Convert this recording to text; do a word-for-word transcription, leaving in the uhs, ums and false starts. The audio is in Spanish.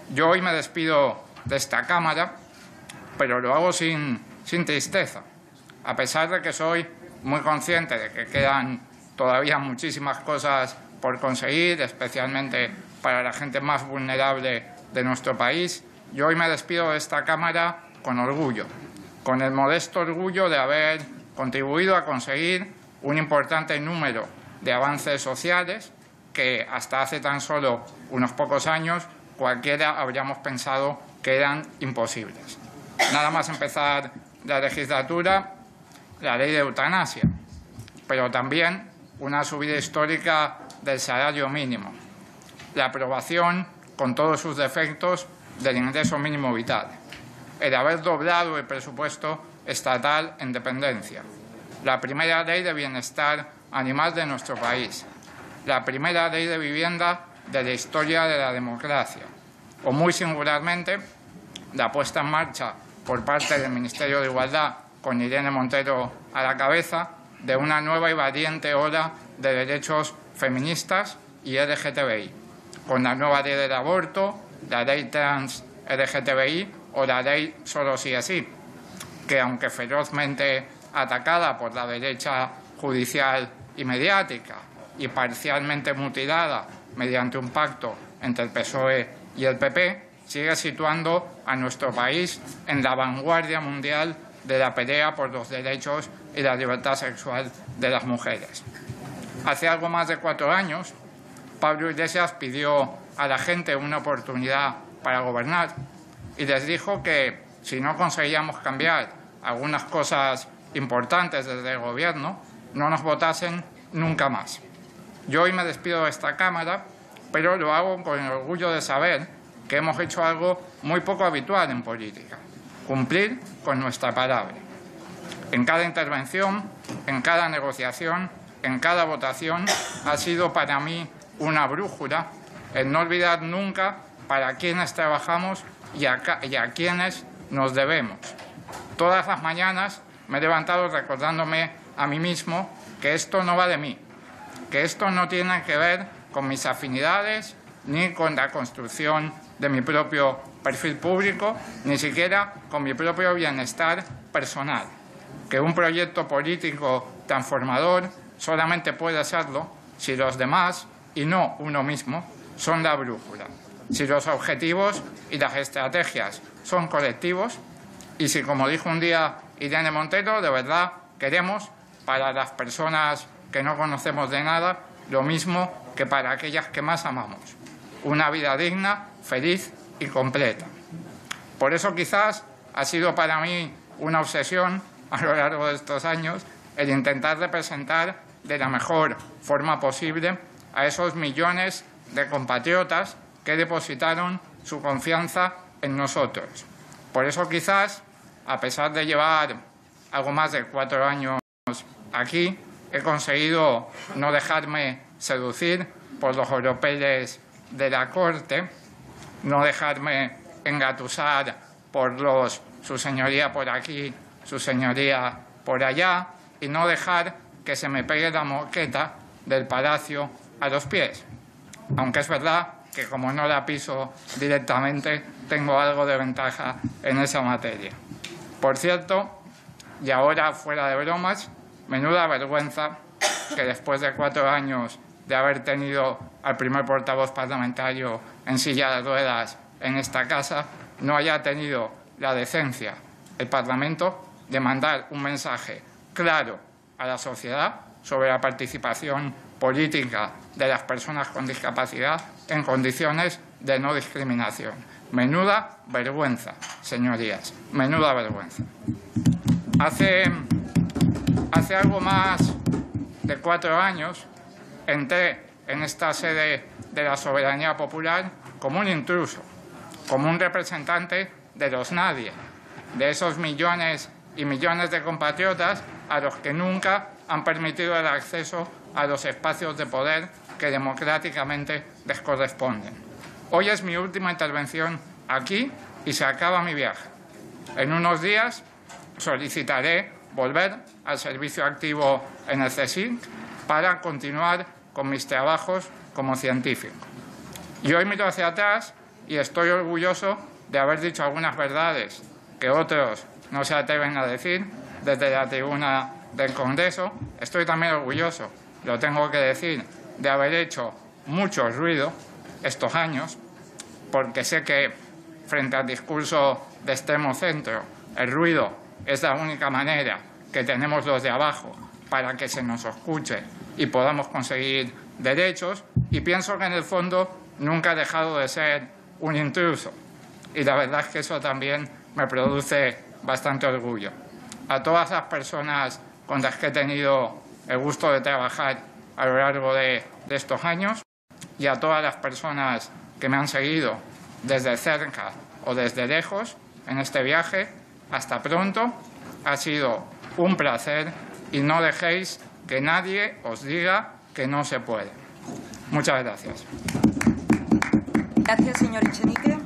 Yo hoy me despido de esta Cámara, pero lo hago sin, sin tristeza, a pesar de que soy muy consciente de que quedan todavía muchísimas cosas por conseguir, especialmente para la gente más vulnerable de nuestro país. Yo hoy me despido de esta Cámara con orgullo, con el modesto orgullo de haber contribuido a conseguir un importante número de avances sociales que hasta hace tan solo unos pocos años cualquiera habríamos pensado que eran imposibles. Nada más empezar la legislatura, la ley de eutanasia, pero también una subida histórica del salario mínimo, la aprobación, con todos sus defectos, del ingreso mínimo vital, el haber doblado el presupuesto estatal en dependencia, la primera ley de bienestar animal de nuestro país, la primera ley de vivienda de la historia de la democracia, o muy singularmente la puesta en marcha por parte del Ministerio de Igualdad, con Irene Montero a la cabeza, de una nueva y valiente ola de derechos feministas y L G T B I, con la nueva ley del aborto, la ley trans L G T B I o la ley solo sí es sí, que aunque ferozmente atacada por la derecha judicial y mediática y parcialmente mutilada mediante un pacto entre el P S O E y el P P, sigue situando a nuestro país en la vanguardia mundial de la pelea por los derechos y la libertad sexual de las mujeres. Hace algo más de cuatro años, Pablo Iglesias pidió a la gente una oportunidad para gobernar y les dijo que si no conseguíamos cambiar algunas cosas importantes desde el Gobierno, no nos votasen nunca más. Yo hoy me despido de esta Cámara, pero lo hago con el orgullo de saber que hemos hecho algo muy poco habitual en política: cumplir con nuestra palabra. En cada intervención, en cada negociación, en cada votación, ha sido para mí una brújula el no olvidar nunca para quiénes trabajamos y a, y a quiénes nos debemos. Todas las mañanas me he levantado recordándome a mí mismo que esto no va de mí, que esto no tiene que ver con mis afinidades ni con la construcción de mi propio perfil público, ni siquiera con mi propio bienestar personal, que un proyecto político transformador solamente puede serlo si los demás, y no uno mismo, son la brújula, si los objetivos y las estrategias son colectivos y si, como dijo un día Irene Montero, de verdad queremos para las personas que no conocemos de nada lo mismo que para aquellas que más amamos: una vida digna, feliz y completa. Por eso quizás ha sido para mí una obsesión a lo largo de estos años el intentar representar de la mejor forma posible a esos millones de compatriotas que depositaron su confianza en nosotros. Por eso quizás, a pesar de llevar algo más de cuatro años aquí, he conseguido no dejarme seducir por los oropeles de la corte, no dejarme engatusar por los su señoría por aquí, su señoría por allá, y no dejar que se me pegue la moqueta del palacio a los pies. Aunque es verdad que como no la piso directamente, tengo algo de ventaja en esa materia. Por cierto, y ahora fuera de bromas, menuda vergüenza que después de cuatro años de haber tenido al primer portavoz parlamentario en silla de ruedas en esta casa, no haya tenido la decencia el Parlamento de mandar un mensaje claro a la sociedad sobre la participación política de las personas con discapacidad en condiciones de no discriminación. Menuda vergüenza, señorías, menuda vergüenza. Hace, hace algo más de cuatro años entré en esta sede de la soberanía popular como un intruso, como un representante de los nadie, de esos millones y millones de compatriotas a los que nunca han permitido el acceso a los espacios de poder que democráticamente les corresponden. Hoy es mi última intervención aquí y se acaba mi viaje. En unos días solicitaré volver al servicio activo en el CSIC para continuar con mis trabajos como científico. Y hoy miro hacia atrás y estoy orgulloso de haber dicho algunas verdades que otros no se atreven a decir desde la tribuna del Congreso. Estoy también orgulloso, lo tengo que decir, de haber hecho mucho ruido estos años, porque sé que frente al discurso de extremo centro, el ruido es la única manera que tenemos los de abajo para que se nos escuche y podamos conseguir derechos, y pienso que en el fondo nunca he dejado de ser un intruso, y la verdad es que eso también me produce bastante orgullo. A todas las personas con las que he tenido el gusto de trabajar a lo largo de, de estos años, y a todas las personas que me han seguido desde cerca o desde lejos en este viaje, hasta pronto. Ha sido un placer y no dejéis que nadie os diga que no se puede. Muchas gracias. Gracias, señor Echenique.